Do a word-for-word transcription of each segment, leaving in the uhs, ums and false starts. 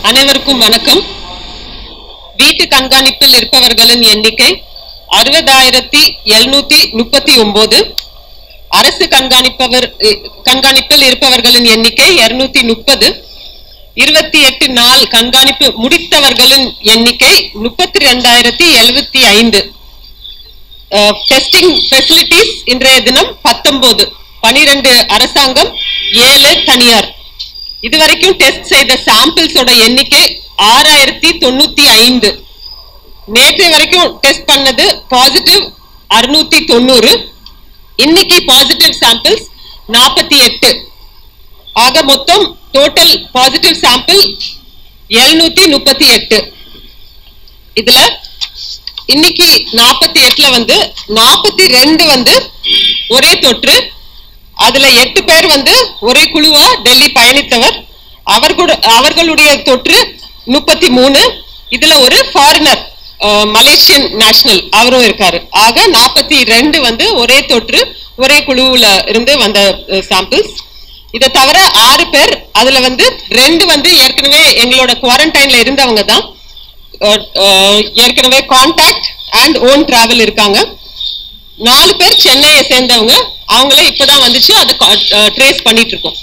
அனைவருக்கும் வணக்கம். வீட்டு கண்காணிப்பில் இருப்பவர்களின் எண்ணிக்கை அறுபதாயிரத்தி எழுநூத்தி முப்பத்தி ஒன்பது. அரசு கண்காணிப்பவர் கண்காணிப்பில் இருப்பவர்களின் எண்ணிக்கை இருநூத்தி முப்பது. இருபத்தி எட்டு நாள் கண்காணிப்பு முடித்தவர்களின் எண்ணிக்கை முப்பத்தி ரெண்டாயிரத்தி எழுபத்தி ஐந்து. டெஸ்டிங் ஃபெசிலிட்டிஸ் இன்றைய தினம் பத்தொன்பது. பனிரெண்டு அரசாங்கம், ஏழு தனியார். இதுவரைக்கும் டெஸ்ட் செய்த சாம்பிள்ஸோட எண்ணிக்கை ஆறாயிரத்தி தொண்ணூத்தி ஐந்து. நேற்று வரைக்கும் டெஸ்ட் பண்ணது பாசிட்டிவ் அறுநூத்தி தொண்ணூறு. இன்னைக்கு பாசிட்டிவ் சாம்பிள்ஸ் நாற்பத்தி எட்டு. ஆக மொத்தம் டோட்டல் பாசிட்டிவ் சாம்பிள் எழுநூத்தி முப்பத்தி எட்டு. இதுல இன்னைக்கு நாற்பத்தி எட்டுல வந்து நாற்பத்தி ரெண்டு வந்து ஒரே தொற்று. அதுல எட்டு பேர் வந்து ஒரே குழுவா டெல்லி பயணித்தவர். அவர்கள் அவர்களுடைய தொற்று முப்பத்தி மூணு. இதுல ஒரு ஃபாரினர், மலேசியன் நேஷனல், அவரும் இருக்காரு. ஆக நாற்பத்தி ரெண்டு வந்து ஒரே தொற்று, ஒரே குழுவுல இருந்து வந்த சாம்பிள்ஸ். இதை தவிர ஆறு பேர், அதுல வந்து ரெண்டு வந்து ஏற்கனவே எங்களோட குவாரண்டைன்ல இருந்தவங்க தான். ஏற்கனவே கான்டாக்ட் அண்ட் ஓன் டிராவல் இருக்காங்க. நாலு பேர் சென்னையை சேர்ந்தவங்க, அவங்களே இப்பதான் வந்துச்சு, அதை ட்ரேஸ் பண்ணிட்டு இருக்கோம்.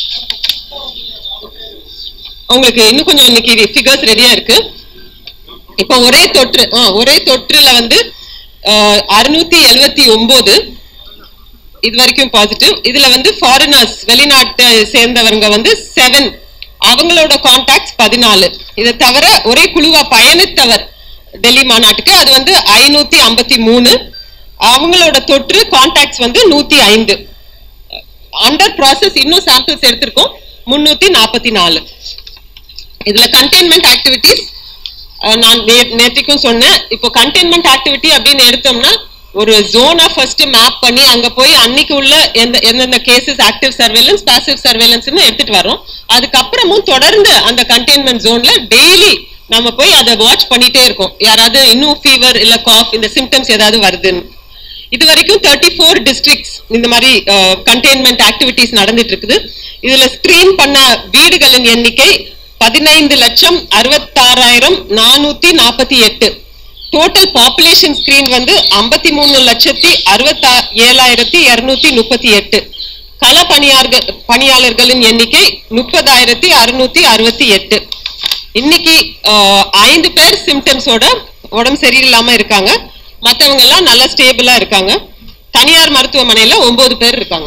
உங்களுக்கு இன்னும் கொஞ்சம் இன்னைக்கு ஃபிகர்ஸ் ரெடியா இருக்கு. இப்ப ஒரே தொற்று ஒரே தொற்றுல வந்து அறுநூத்தி எழுபத்தி ஒன்பது இது வரைக்கும் பாசிட்டிவ். இதுல வந்து ஃபாரினர்ஸ், வெளிநாட்டை சேர்ந்தவங்க வந்து செவன், அவங்களோட கான்டாக்ட்ஸ் பதினாலு. இதை தவிர ஒரே குழுவா பயணித்தவர் டெல்லி மாநாட்டுக்கு, அது வந்து ஐநூத்தி ஐம்பத்தி மூணு. அவங்களோட தொற்று கான்டாக்ட்ஸ் வந்து நூத்தி ஐந்து. அண்டர் ப்ராசஸ் இன்னும் சாம்பிள்ஸ் எடுத்திருக்கோம் முன்னூத்தி நாற்பத்தி நாலு. இதுல கண்டெய்ன்மெண்ட் ஆக்டிவிட்டிஸ் நான் நேற்றுக்கும் சொன்னேன். இப்போ கண்டெய்ன்மெண்ட் ஆக்டிவிட்டி அப்படின்னு எடுத்தோம்னா ஒரு ஜோனா ஃபர்ஸ்ட் மேப் பண்ணி அங்க போய் அன்னைக்கு உள்ள எந்த எந்தெந்த கேசஸ் ஆக்டிவ் சர்வேலன்ஸ், பாசிவ் சர்வேலன்ஸ்னு எடுத்துட்டு வரோம். அதுக்கப்புறமும் தொடர்ந்து அந்த கண்டெய்ன்மெண்ட் ஜோன்ல டெய்லி நம்ம போய் அதை வாட்ச் பண்ணிட்டே இருக்கோம். யாராவது இன்னும் ஃபீவர் இல்ல காஃப், இந்த சிம்டம்ஸ் ஏதாவது வருதுன்னு. இது வரைக்கும் தேர்ட்டி ஃபோர் டிஸ்ட்ரிக்ட்ஸ் இந்த மாதிரி கண்டெய்ன்மெண்ட் ஆக்டிவிட்டிஸ் நடந்துட்டு இருக்குது. இதுல ஸ்கிரீன் பண்ண வீடுகளின் எண்ணிக்கை பதினைந்து லட்சம் அறுபத்தாறாயிரம் நானூத்தி நாற்பத்தி எட்டு. டோட்டல் பாப்புலேஷன் ஸ்கிரீன் வந்து ஐம்பத்தி மூணு லட்சத்தி அறுபத்தி ஏழாயிரத்தி இருநூத்தி முப்பத்தி எட்டு. கள பணியாளர்கள் பணியாளர்களின் எண்ணிக்கை முப்பதாயிரத்தி அறுநூத்தி அறுபத்தி எட்டு. இன்னைக்கு ஐந்து பேர் சிம்டம்ஸோட உடம்பு சரியில்லாம இருக்காங்க. மற்றவங்க எல்லாம் நல்லா ஸ்டேபிளா இருக்காங்க. தனியார் மருத்துவமனையில ஒன்பது பேர் இருக்காங்க.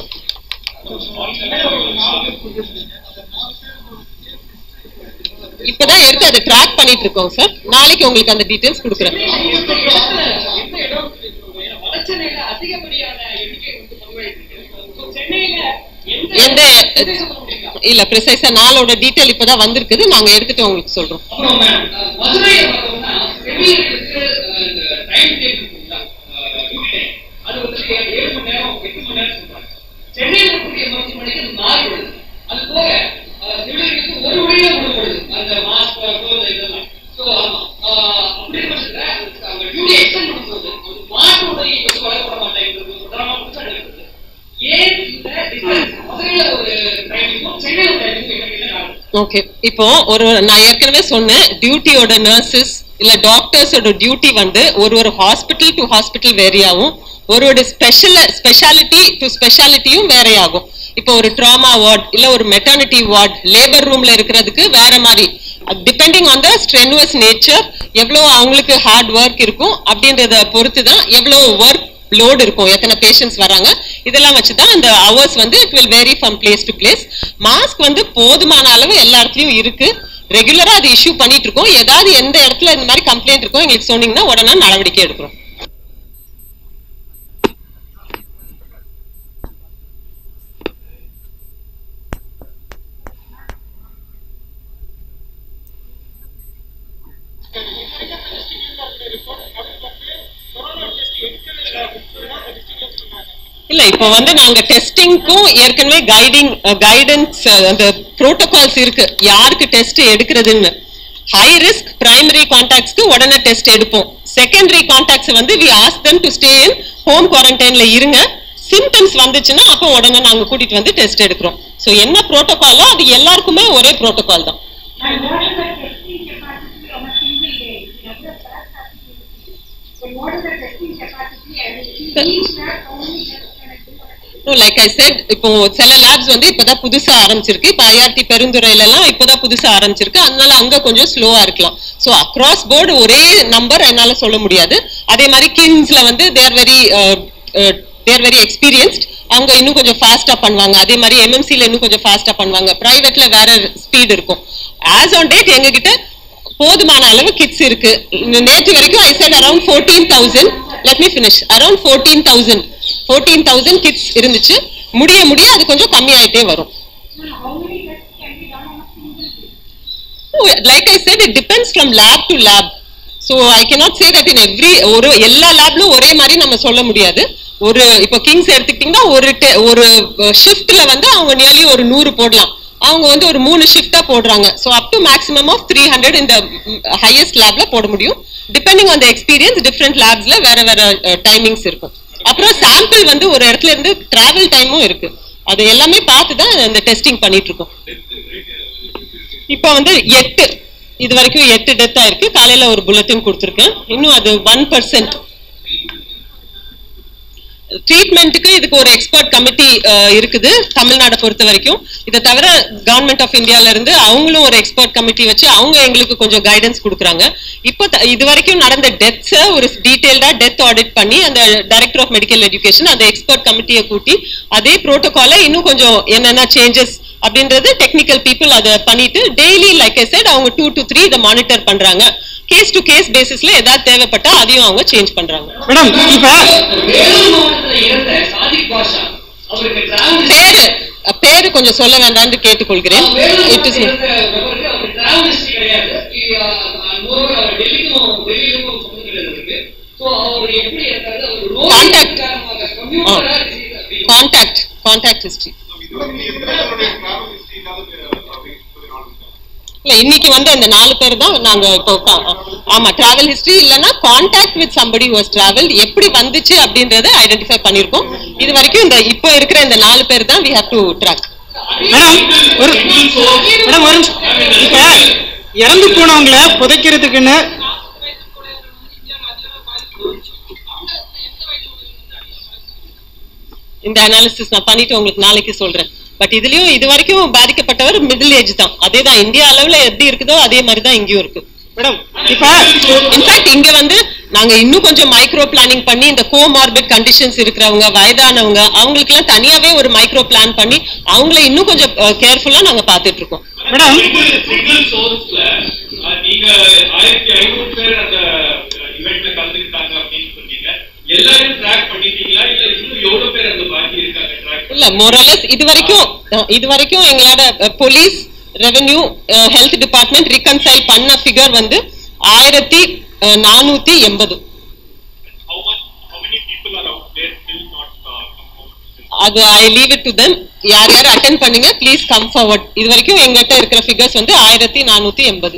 இப்பதான் எடுத்து அதை ட்ராக் பண்ணிட்டு இருக்கோம் சார். நாளைக்கு உங்களுக்கு அந்த டீடைல்ஸ் கொடுக்குறேன். எந்த இல்ல பிரிசைஸா நாளோட டீடைல் இப்பதான் வந்திருக்குது. நாங்க எடுத்துட்டு உங்களுக்கு சொல்றோம். ஓகே, இப்போ ஒரு நான் ஏற்கனவே சொன்னேன், டியூட்டியோட நர்சஸ் இல்ல டாக்டர்ஸோட டியூட்டி வந்து ஒரு ஒரு ஹாஸ்பிட்டல் டு ஹாஸ்பிட்டல் வேரி ஆகும். ஒரு ஒரு ஸ்பெஷல் ஸ்பெஷாலிட்டி டு ஸ்பெஷாலிட்டியும் வேரி ஆகும். இப்போ ஒரு ட்ராமா வார்டு இல்ல ஒரு மெட்டர்னிட்டி வார்டு, லேபர் ரூம்ல இருக்கிறதுக்கு வேற மாதிரி, depending on the strenuous nature, எவ்வளவு அவங்களுக்கு ஹார்ட் ஒர்க் இருக்கும் அப்படின்றத பொறுத்து தான் எவ்வளவு ஒர்க் லோட் இருக்கும், எத்தனை பேஷண்ட்ஸ் வராங்க, இதெல்லாம் வச்சுதான் அந்த ஹவர்ஸ் வந்து it will vary from place to place. Mask வந்து போதுமான அளவு எல்லா இடத்துலயும் இருக்கு. ரெகுலரா அது இஷ்யூ பண்ணிட்டு இருக்கோம். ஏதாவது எந்த இடத்துல இந்த மாதிரி கம்ப்ளைண்ட் இருக்கும் எங்களுக்கு சொன்னீங்கன்னா உடனே நடவடிக்கை எடுக்கிறோம். இல்ல, இப்போ வந்து நாங்க டெஸ்டிங்க்கும் ஏற்கனவே கைடிங் கைடன்ஸ் அந்த புரோட்டோகால்ஸ் இருக்கு, யாருக்கு டெஸ்ட் எடுக்கிறதுன்னு. ஹை ரிஸ்க் பிரைமரி கான்டாக்ட்ஸ்க்கு உடனே டெஸ்ட் எடுப்போம். செகண்டரி கான்டாக்ட்ஸ் வந்து we ask them to stay in home quarantineல இருங்க. சிம்டம்ஸ் வந்துச்சுன்னா அப்போ உடனே நாங்க கூட்டிட்டு வந்து டெஸ்ட் எடுக்கிறோம். சோ என்ன புரோட்டோகாலோ அது எல்லாருக்குமே ஒரே புரோட்டோகால் தான். லைக் ஐ செட், இப்போ சில லேப்ஸ் வந்து இப்பதான் புதுசா ஆரம்பிச்சிருக்கு. இப்போ ஐஆர்டி பெருந்துறையில எல்லாம் இப்பதான் புதுசா ஆரம்பிச்சிருக்கு, அதனால அங்க கொஞ்சம் ஸ்லோவா இருக்கலாம். ஸோ அக்ராஸ் போர்டு ஒரே நம்பர் என்னால சொல்ல முடியாது. அதே மாதிரி கிங்ஸ்ல வந்து they're very they're very experienced, அவங்க இன்னும் கொஞ்சம் ஃபாஸ்டா பண்ணுவாங்க. அதே மாதிரி எம்எம்சில இன்னும் கொஞ்சம் ஃபாஸ்டா பண்ணுவாங்க. பிரைவேட்ல வேற ஸ்பீட் இருக்கும். ஆஸ் ஆன் டேட் எங்க கிட்ட போதுமான அளவு கிட்ஸ் இருக்கு. நேற்று வரைக்கும் I said around fourteen thousand let me finish around fourteen thousand fourteen thousand kits இருந்துச்சு. முடிய முடிய அது கொஞ்சம் கம்மியாயிட்டே வரும். Like I said, it depends from lab to lab. So I cannot say that in every ஒரு எல்லா லேப்லும் ஒரே மாதிரி நம்ம சொல்ல முடியாது. ஒரு இப்போ கிங்ஸ் எடுத்துக்கிட்டீங்கன்னா ஒரு ஒரு ஷிஃப்ட்ல வந்து அவங்க நியர்லி ஒரு நூறு போடலாம். அவங்க வந்து ஒரு மூணு ஷிஃப்டா போடுறாங்க. So up to maximum of three hundred இந்த ஹையஸ்ட் லேப்ல போட முடியும். Depending on the experience different லேப்ஸ்ல வேற வேற டைமிங்ஸ் இருக்கும். அப்புறம் சாம்பிள் வந்து ஒரு இடத்துல இருந்து டிராவல் டைமும் இருக்கு. அது எல்லாமே பார்த்து தான் அந்த டெஸ்டிங் பண்ணிட்டு இருக்கோம். இப்போ வந்து எட்டு இது வரைக்கும் எட்டு டெத் ஆயிருக்கு. காலையில ஒரு புல்லட்டின் கொடுத்துருக்கேன். இன்னும் அது ஒன் பர்சன்ட் ட்ரீட்மெண்ட்டுக்கு இதுக்கு ஒரு எக்ஸ்பர்ட் கமிட்டி இருக்குது தமிழ்நாடு பொறுத்த வரைக்கும். இதை தவிர கவர்மெண்ட் ஆஃப் இந்தியால இருந்து அவங்களும் ஒரு எக்ஸ்பர்ட் கமிட்டி வச்சு அவங்க எங்களுக்கு கொஞ்சம் கைடன்ஸ் கொடுக்குறாங்க. இப்போ இது வரைக்கும் நடந்த டெத்ஸை ஒரு டீடைல்டா டெத் ஆடிட் பண்ணி அந்த டைரக்டர் ஆஃப் மெடிக்கல் எஜுகேஷன் அந்த எக்ஸ்பர்ட் கமிட்டியை கூட்டி அதே புரோட்டோகாலை இன்னும் கொஞ்சம் என்னென்ன சேஞ்சஸ் அப்படின்றது டெக்னிக்கல் பீப்புள் அதை பண்ணிட்டு டெய்லி லைக் ஐ செட் அவங்க டூ டு த்ரீ இதை மானிட்டர் பண்றாங்க. கேஸ் டு கேஸ் பேசிஸ்ல ஏதாவது தேவைப்பட்டா அதையும் அவங்க சேஞ்ச் பண்றாங்க. மேடம், இப்ப பேரு பேரு கொஞ்சம் சொல்ல வேண்டாம்னு கேட்டுக்கொள்கிறேன். It is contact contact contact history இல்ல. இன்னைக்கு வந்து அந்த நாலு பேர் தான் நாங்க இப்போ ஆமா டிராவல் ஹிஸ்டரி இல்லைன்னா contact with somebody who has travel எப்படி வந்துச்சு அப்படின்றத ஐடென்டிஃபை பண்ணிருக்கோம். இது வரைக்கும் இந்த இப்போ இருக்கிற இந்த நாலு பேர் தான் we have to track. Madam ஒரு மேடம் ஒரு இப்ப இறந்து போனவங்கள புதைக்கிறதுக்குன்னு இந்த அனாலிசிஸ் நான் பண்ணிட்டு உங்களுக்கு நாளைக்கு சொல்றேன். பட் இதுலயும் இது வரைக்கும் பாதிக்கப்பட்டவர் மிடில் ஏஜ் தான். அதேதான் இந்தியா அளவுல எப்படி இருக்குதோ அதே மாதிரிதான் இங்கேயும் இருக்கு. மேடம் இப்ப இன்ஃபேக்ட் இங்க வந்து நாங்க இன்னும் கொஞ்சம் மைக்ரோ பிளானிங் பண்ணி இந்த கோமார்பிட் கண்டிஷன்ஸ் இருக்கிறவங்க வயதானவங்க அவங்களுக்கு எல்லாம் தனியாவே ஒரு மைக்ரோ பிளான் பண்ணி அவங்கள இன்னும் கொஞ்சம் கேர்ஃபுல்லா நாங்க பாத்துட்டு இருக்கோம். மேடம் சிங்கிள் சோர்ஸ்ல நீங்க ஆயிரத்தி ஐநூறு பேர் அந்த இவெண்ட்ல கலந்துக்கிட்டாங்க அப்படின்னு சொன்னீங்க. எல்லாரும் ட்ராக் பண்ணிட்டீங்களா இல்ல இன்னும் எவ்வளவு பேர் அந்த பாக்கி இருக்காங்க ட்ராக்? இல்ல மோரலஸ் இது வரைக்கும் இது வரைக்கும் எங்களோட police revenue health department reconcile பண்ண ஃபிகர் வந்து ஆயிரத்தி நானூத்தி எண்பது. அது I leave it to them. யார் யார் அட்டென்ட் பண்ணீங்க ப்ளீஸ் கம் ஃபார்வர்ட். இது வரைக்கும் எங்கிட்ட இருக்கிற ஃபிகர்ஸ் வந்து ஆயிரத்தி நானூத்தி எண்பது.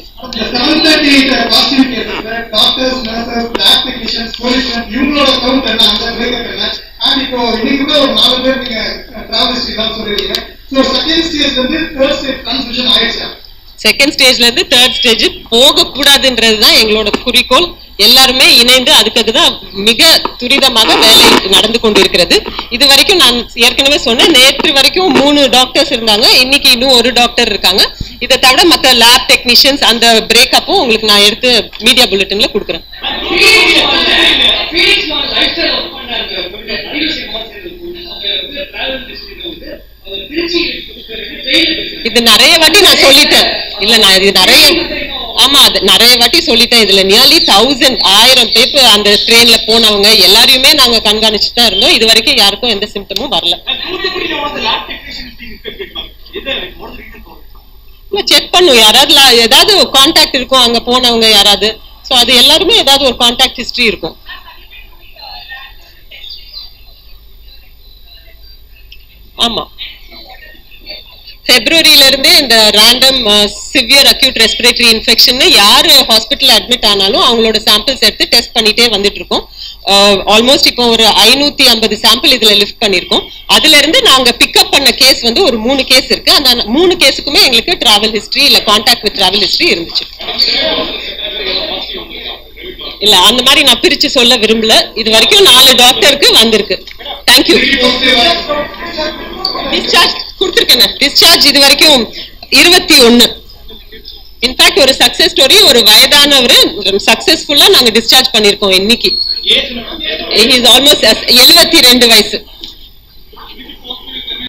செகண்ட் ஸ்டேஜ்ல இருந்து தேர்ட் ஸ்டேஜ் போக கூடாதுன்றதுதான் எங்களோட குறிக்கோள். எல்லாருமே இணைந்து அதுக்காக தான் மிக துரிதமாக வேலை நடந்து கொண்டிருக்கிறது. இது வரைக்கும் நான் ஏற்கனவே சொன்னேன், நேற்று வரைக்கும் மூணு டாக்டர்ஸ் இருந்தாங்க, இன்னைக்கு இன்னும் ஒரு டாக்டர் இருக்காங்க. இதை தவிர மற்ற லேப் டெக்னீஷியன்ஸ் அந்த பிரேக்கப்பும் உங்களுக்கு நான் எடுத்து மீடியா புல்லட்டின்ல கொடுக்குறேன். இது நிறைய வாட்டி நான் சொல்லிட்டேன். இல்ல நான் இது நிறைய ஆமா அது நிறைய வாட்டி சொல்லிட்டேன். இதுல நியர்லி தௌசண்ட் ஆயிரம் பேர் அந்த ட்ரெயின்ல போனவங்க எல்லாரையுமே நாங்க கண்காணிச்சுட்டு தான் இருந்தோம். இது வரைக்கும் யாருக்கும் எந்த சிம்டமும் வரல. செக் பண்ணும் யாராவது ஏதாவது கான்டாக்ட் இருக்கும் அங்க போனவங்க யாராவது. சோ அது எல்லாருமே ஏதாவது ஒரு கான்டாக்ட் ஹிஸ்டரி இருக்கும். ஆமா பிப்ரவரியில இருந்தே இந்த random severe acute respiratory infection யாரு ஹாஸ்பிட்டல் அட்மிட் ஆனாலும் அவங்களோட சாம்பிள்ஸ் எடுத்து டெஸ்ட் பண்ணிட்டே வந்துட்டு இருக்கோம். ஆல்மோஸ்ட் இப்போ ஒரு ஐநூத்தி ஐம்பது சாம்பிள் இதுல லிஃப்ட் பண்ணிருக்கோம். அதுல இருந்து நாங்க பிக்அப் பண்ண கேஸ் வந்து ஒரு மூணு கேஸ் இருக்கு. அந்த மூணு கேஸுக்குமே எங்களுக்கு டிராவல் ஹிஸ்டரி இல்ல கான்டாக்ட் வித் டிராவல் ஹிஸ்டரி இருந்துச்சு. இல்ல அந்த மாதிரி நான் பிரிச்சு சொல்ல விரும்பல. இது வரைக்கும் நாலு டாக்டருக்கு வந்திருக்கு. தேங்க்யூ. டிஸ்சார்ஜ் கொடுத்துருக்கேன். டிஸ்சார்ஜ் இது வரைக்கும் இருபத்தி ஒன்னு. இன்ஃபேக்ட் ஒரு சக்சஸ் ஸ்டோரி, ஒரு வயதானவர் சக்சஸ்ஃபுல்லா நாங்க டிஸ்சார்ஜ் பண்ணிருக்கோம் இன்னைக்கு. ஆல்மோஸ்ட் எழுபத்தி ரெண்டு வயசு.